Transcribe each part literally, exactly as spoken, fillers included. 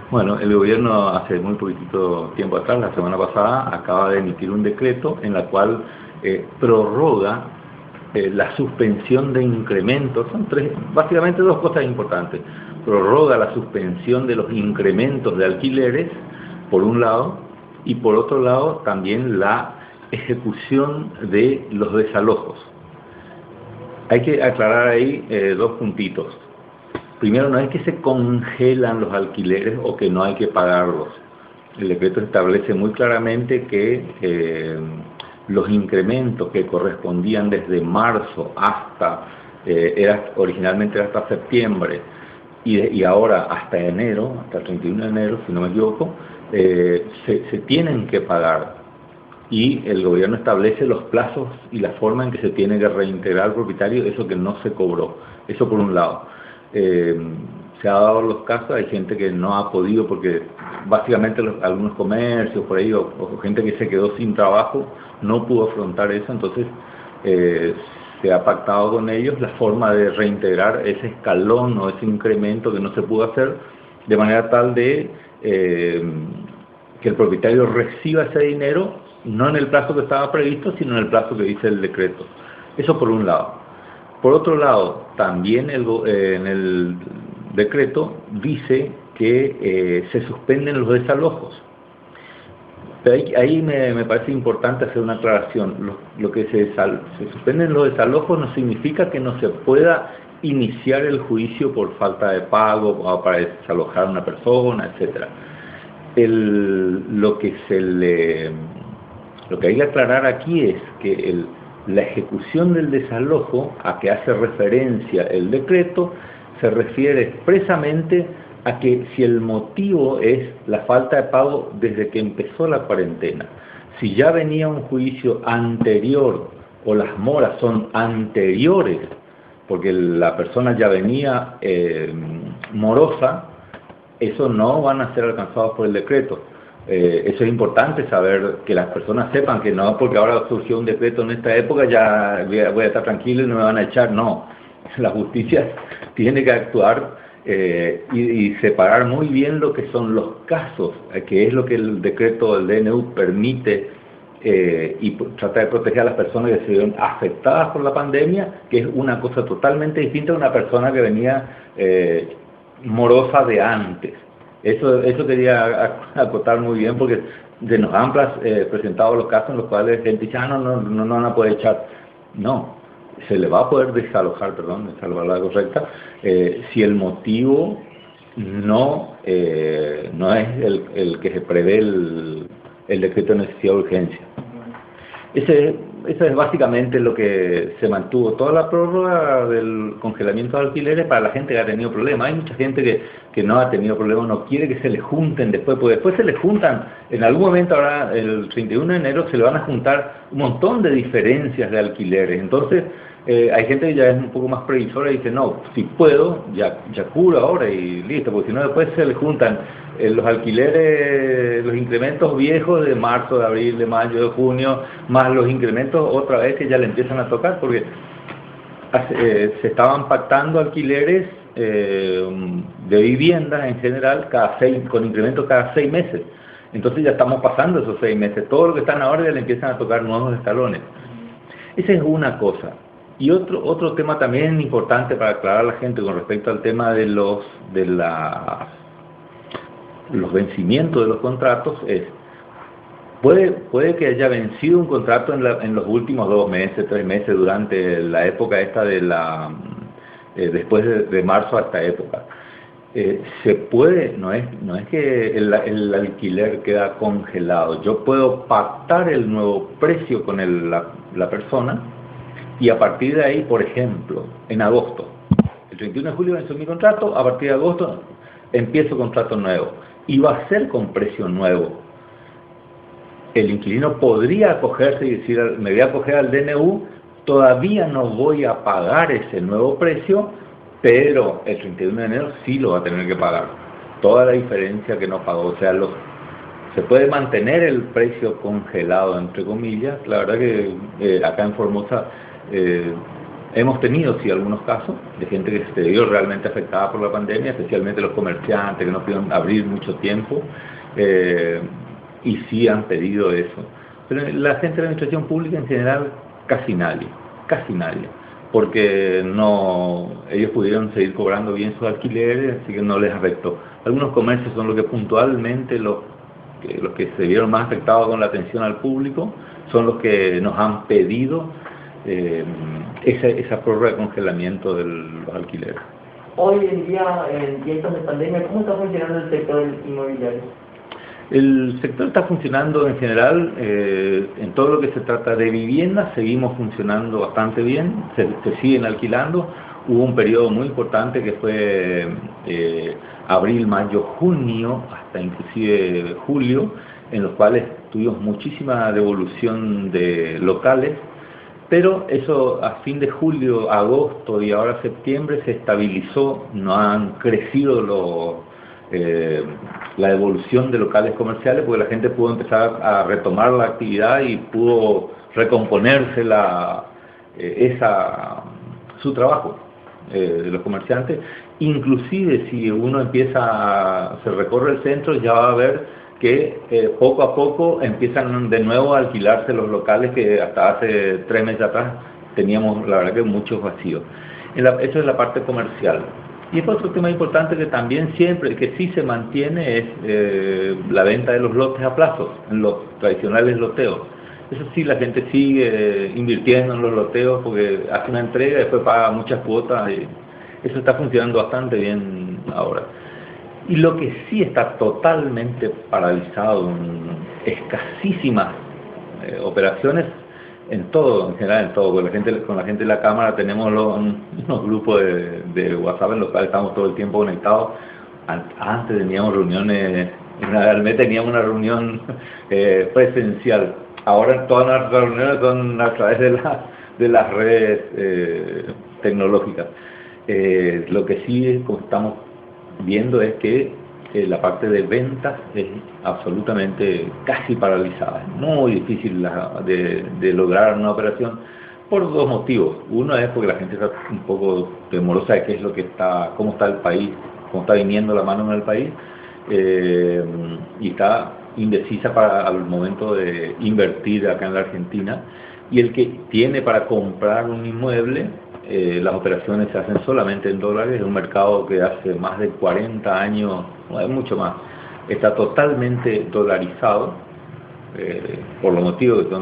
Bueno, el gobierno hace muy poquitito tiempo atrás, la semana pasada, acaba de emitir un decreto en la cual eh, prorroga eh, la suspensión de incrementos. Son tres, básicamente dos cosas importantes. Prorroga la suspensión de los incrementos de alquileres, por un lado, y por otro lado también la ejecución de los desalojos. Hay que aclarar ahí eh, dos puntitos. Primero, no es que se congelan los alquileres o que no hay que pagarlos. El decreto establece muy claramente que eh, los incrementos que correspondían desde marzo hasta, eh, era, originalmente era hasta septiembre, y, y ahora hasta enero, hasta el treinta y uno de enero, si no me equivoco, eh, se, se tienen que pagar. Y el gobierno establece los plazos y la forma en que se tiene que reintegrar al propietario eso que no se cobró. Eso por un lado. Eh, se ha dado los casos, hay gente que no ha podido porque básicamente los, algunos comercios por ahí o, o gente que se quedó sin trabajo no pudo afrontar eso, entonces eh, se ha pactado con ellos la forma de reintegrar ese escalón o ese incremento que no se pudo hacer de manera tal de eh, que el propietario reciba ese dinero no en el plazo que estaba previsto, sino en el plazo que dice el decreto. Eso por un lado. Por otro lado, también el, eh, en el decreto dice que eh, se suspenden los desalojos. Pero ahí, ahí me, me parece importante hacer una aclaración. Lo, lo que se, desal, se suspenden los desalojos no significa que no se pueda iniciar el juicio por falta de pago o para desalojar a una persona, etcétera. El, lo que se le... Lo que hay que aclarar aquí es que el, la ejecución del desalojo a que hace referencia el decreto se refiere expresamente a que si el motivo es la falta de pago desde que empezó la cuarentena, si ya venía un juicio anterior o las moras son anteriores, porque la persona ya venía eh, morosa, eso no van a ser alcanzados por el decreto. Eh, eso es importante saber, que las personas sepan que no porque ahora surgió un decreto en esta época ya voy a, voy a estar tranquilo y no me van a echar. No, la justicia tiene que actuar eh, y, y separar muy bien lo que son los casos, eh, que es lo que el decreto del D N U permite, eh, y tratar de proteger a las personas que se ven afectadas por la pandemia, que es una cosa totalmente distinta a una persona que venía eh, morosa de antes. Eso, eso quería acotar muy bien porque se nos han eh, presentado los casos en los cuales la gente dice, ah, no, no, no, no van a poder echar. No, se le va a poder desalojar, perdón, desalojar la correcta, eh, si el motivo no, eh, no es el, el que se prevé el, el decreto de necesidad de urgencia. Ese, eso es básicamente lo que se mantuvo, toda la prórroga del congelamiento de alquileres para la gente que ha tenido problemas. Hay mucha gente que, que no ha tenido problemas, no quiere que se le junten después, porque después se le juntan, en algún momento ahora el treinta y uno de enero se le van a juntar un montón de diferencias de alquileres. Entonces eh, hay gente que ya es un poco más previsora y dice, no, si puedo, ya, ya curo ahora y listo, porque si no después se le juntan eh, los alquileres, los incrementos viejos de marzo, de abril, de mayo, de junio, más los incrementos otra vez que ya le empiezan a tocar, porque eh, se estaban pactando alquileres eh, de viviendas en general cada seis, con incrementos cada seis meses. Entonces ya estamos pasando esos seis meses. Todo lo que están ahora ya le empiezan a tocar nuevos escalones. Esa es una cosa. Y otro otro tema también importante para aclarar a la gente con respecto al tema de los de la, los vencimientos de los contratos es, puede, puede que haya vencido un contrato en, la, en los últimos dos meses, tres meses, durante la época esta de la, eh, después de, de marzo a esta época. Eh, se puede, no es, no es que el, el alquiler queda congelado, yo puedo pactar el nuevo precio con el, la, la persona, y a partir de ahí, por ejemplo, en agosto, el treinta y uno de julio venció mi contrato, a partir de agosto empiezo contrato nuevo, y va a ser con precio nuevo. El inquilino podría acogerse y decir, me voy a acoger al D N U, todavía no voy a pagar ese nuevo precio, pero el treinta y uno de enero sí lo va a tener que pagar, toda la diferencia que no pagó. O sea, los, se puede mantener el precio congelado, entre comillas. La verdad que eh, acá en Formosa eh, hemos tenido, sí, algunos casos de gente que se vio realmente afectada por la pandemia, especialmente los comerciantes que no pudieron abrir mucho tiempo, eh, y sí han pedido eso. Pero la gente de la administración pública en general, casi nadie, casi nadie, porque no, ellos pudieron seguir cobrando bien sus alquileres, así que no les afectó. Algunos comercios son los que puntualmente, los que, los que se vieron más afectados con la atención al público, son los que nos han pedido eh, esa, esa prórroga de congelamiento de los alquileres. Hoy en día, en tiempos de pandemia, ¿cómo está funcionando el sector inmobiliario? El sector está funcionando en general, eh, en todo lo que se trata de vivienda, seguimos funcionando bastante bien, se, se siguen alquilando. Hubo un periodo muy importante que fue eh, abril, mayo, junio, hasta inclusive julio, en los cuales tuvimos muchísima devolución de locales, pero eso a fin de julio, agosto y ahora septiembre se estabilizó, no han crecido los... Eh, la devolución de locales comerciales, porque la gente pudo empezar a retomar la actividad y pudo recomponerse la, eh, esa, su trabajo eh, de los comerciantes. Inclusive si uno empieza, a, se recorre el centro, ya va a ver que eh, poco a poco empiezan de nuevo a alquilarse los locales que hasta hace tres meses atrás teníamos, la verdad, que muchos vacíos. En la, eso es la parte comercial. Y es otro tema importante que también siempre, que sí se mantiene, es eh, la venta de los lotes a plazos, en los tradicionales loteos. Eso sí, la gente sigue eh, invirtiendo en los loteos porque hace una entrega y después paga muchas cuotas. Y eso está funcionando bastante bien ahora. Y lo que sí está totalmente paralizado, en escasísimas eh, operaciones, en todo, en general en todo, con la gente, con la gente de la Cámara tenemos los, unos grupos de, de WhatsApp en los cuales estamos todo el tiempo conectados. Antes teníamos reuniones, una vez teníamos una reunión eh, presencial, ahora todas nuestras reuniones son a través de, la, de las redes eh, tecnológicas. Eh, lo que sí, como estamos viendo, es que Eh, la parte de ventas es absolutamente casi paralizada, es muy difícil la, de, de lograr una operación por dos motivos. Uno es porque la gente está un poco temorosa de qué es lo que está, cómo está el país, cómo está viniendo la mano en el país, eh, y está indecisa para al momento de invertir acá en la Argentina, y el que tiene para comprar un inmueble, Eh, las operaciones se hacen solamente en dólares. Es un mercado que hace más de cuarenta años, no es mucho más, está totalmente dolarizado, eh, por los motivos que son,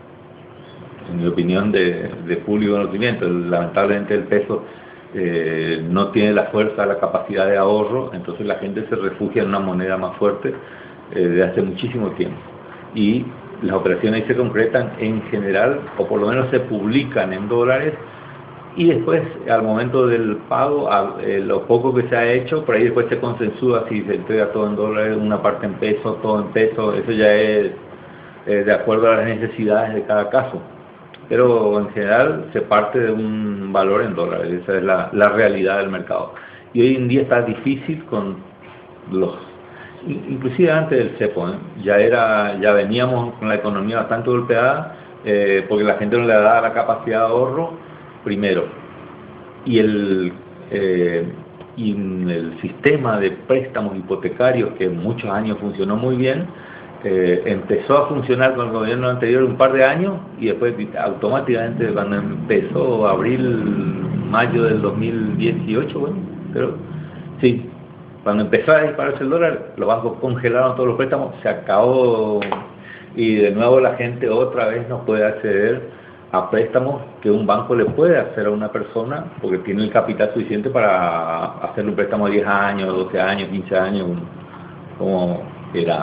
en mi opinión, de, de público conocimiento. Lamentablemente el peso eh, no tiene la fuerza, la capacidad de ahorro, entonces la gente se refugia en una moneda más fuerte eh, de hace muchísimo tiempo. Y las operaciones se concretan en general, o por lo menos se publican en dólares, y después al momento del pago, a, eh, lo poco que se ha hecho, por ahí después se consensúa si se entrega todo en dólares, una parte en pesos, todo en pesos. Eso ya es eh, de acuerdo a las necesidades de cada caso, pero en general se parte de un valor en dólares. Esa es la, la realidad del mercado, y hoy en día está difícil con los, inclusive antes del cepo, ¿eh? ya era ya veníamos con la economía bastante golpeada, eh, porque la gente no le daba la capacidad de ahorro primero, y el, eh, y el sistema de préstamos hipotecarios, que en muchos años funcionó muy bien, eh, empezó a funcionar con el gobierno anterior un par de años, y después automáticamente cuando empezó abril, mayo del dos mil dieciocho, bueno, pero sí, cuando empezó a dispararse el dólar, los bancos congelaron todos los préstamos, se acabó, y de nuevo la gente otra vez no puede acceder a préstamos que un banco le puede hacer a una persona, porque tiene el capital suficiente para hacerle un préstamo de diez años, doce años, quince años, como era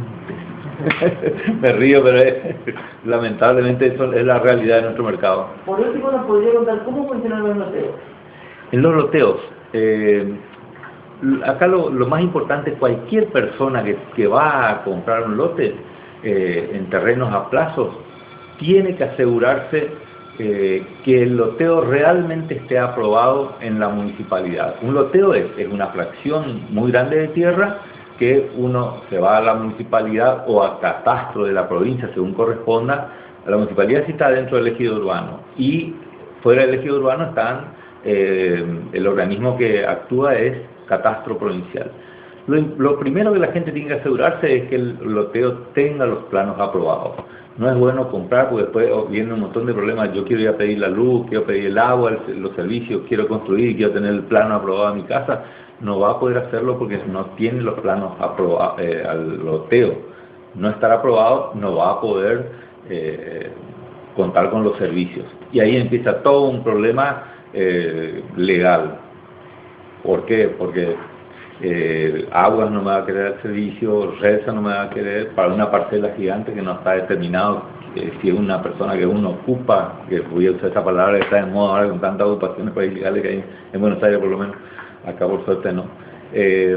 antes. Me río, pero es, lamentablemente eso es la realidad de nuestro mercado. Por último, ¿nos podría contar cómo funcionan los loteos? En los loteos, eh, acá lo, lo más importante es cualquier persona que, que va a comprar un lote eh, en terrenos a plazos, tiene que asegurarse eh, que el loteo realmente esté aprobado en la municipalidad. Un loteo es, es una fracción muy grande de tierra que uno se va a la municipalidad o a catastro de la provincia, según corresponda. A la municipalidad si está dentro del ejido urbano, y fuera del ejido urbano están, eh, el organismo que actúa es Catastro Provincial. Lo, lo primero que la gente tiene que asegurarse es que el loteo tenga los planos aprobados. No es bueno comprar porque después viene un montón de problemas. Yo quiero ir a pedir la luz, quiero pedir el agua, el, los servicios, quiero construir, quiero tener el plano aprobado en mi casa. No va a poder hacerlo porque no tiene los planos aprobados eh, al loteo. No estar aprobado, no va a poder eh, contar con los servicios. Y ahí empieza todo un problema eh, legal. ¿Por qué? Porque eh, Aguas no me va a querer el servicio, Resa no me va a querer para una parcela gigante que no está determinado eh, si es una persona que uno ocupa, que voy a usar esa palabra que está de moda ahora con tantas ocupaciones para ilegales que hay en Buenos Aires, por lo menos, acá por suerte no. Eh,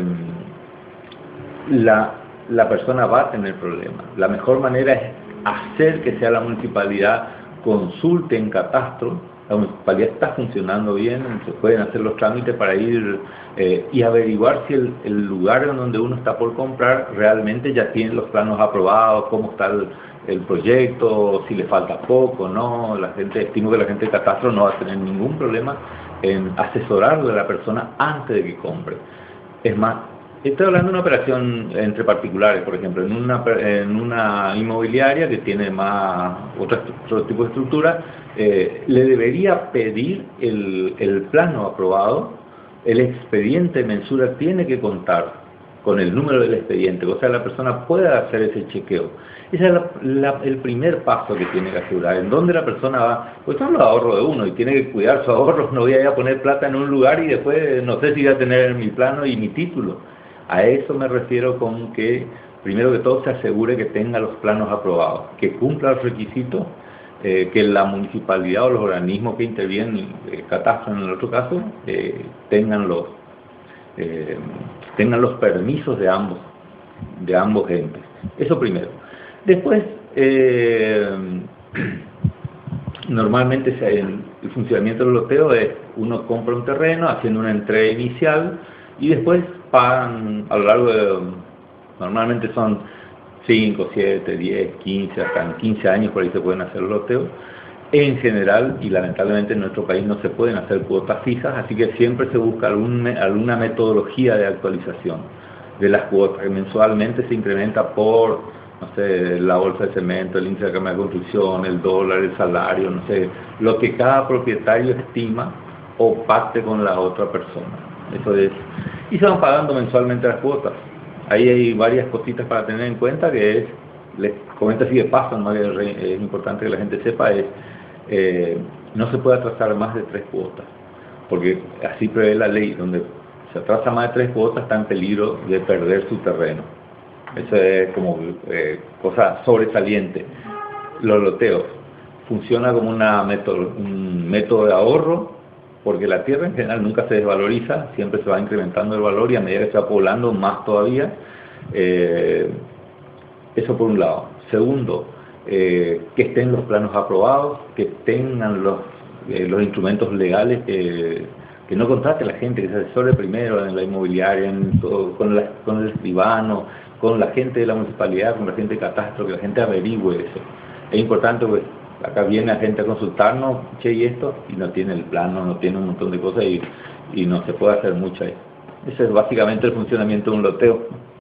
la, la persona va a tener problemas. La mejor manera es hacer que sea la municipalidad consulte en catastro. La municipalidad está funcionando bien, se pueden hacer los trámites para ir eh, y averiguar si el, el lugar en donde uno está por comprar realmente ya tiene los planos aprobados, cómo está el, el proyecto, si le falta poco, no. La gente, estimo que la gente de catastro no va a tener ningún problema en asesorarle a la persona antes de que compre. Es más, estoy hablando de una operación entre particulares, por ejemplo, en una, en una inmobiliaria que tiene más otro, otro tipo de estructura, eh, le debería pedir el, el plano aprobado. El expediente de mensura tiene que contar con el número del expediente, o sea, la persona pueda hacer ese chequeo. Ese es la, la, el primer paso que tiene que asegurar, en dónde la persona va, pues son los ahorros de uno y tiene que cuidar sus ahorros. No voy a ir a poner plata en un lugar y después no sé si voy a tener mi plano y mi título. A eso me refiero con que, primero que todo, se asegure que tenga los planos aprobados, que cumpla los requisitos, eh, que la municipalidad o los organismos que intervienen, eh, catastro en el otro caso, eh, tengan los eh, tengan los permisos de ambos, de ambos entes. Eso primero. Después, eh, normalmente el, el funcionamiento del loteo es, uno compra un terreno haciendo una entrega inicial y después pagan a lo largo de, normalmente son cinco, siete, diez, quince, hasta en quince años por ahí se pueden hacer los loteos. En general, y lamentablemente en nuestro país no se pueden hacer cuotas fijas, así que siempre se busca algún, alguna metodología de actualización de las cuotas, que mensualmente se incrementa por, no sé, la bolsa de cemento, el índice de cambio de construcción, el dólar, el salario, no sé, lo que cada propietario estima o pacte con la otra persona. Eso es. Y se van pagando mensualmente las cuotas. Ahí hay varias cositas para tener en cuenta, que es, les comento así de paso, ¿no? Es importante que la gente sepa, es eh, no se puede atrasar más de tres cuotas, porque así prevé la ley. Donde se atrasa más de tres cuotas está en peligro de perder su terreno. Eso es como eh, cosa sobresaliente. Los loteos funciona como una método, un método de ahorro, porque la tierra en general nunca se desvaloriza, siempre se va incrementando el valor y a medida que se va poblando más todavía. Eh, eso por un lado. Segundo, eh, que estén los planos aprobados, que tengan los, eh, los instrumentos legales, que, que no contrate la gente, que se asesore primero en la inmobiliaria, en todo, con, la, con el escribano, con la gente de la municipalidad, con la gente de catastro, que la gente averigüe eso. Es importante, pues, acá viene la gente a consultarnos, che, y esto, y no tiene el plano, no tiene un montón de cosas y, y no se puede hacer mucho ahí. Ese es básicamente el funcionamiento de un loteo.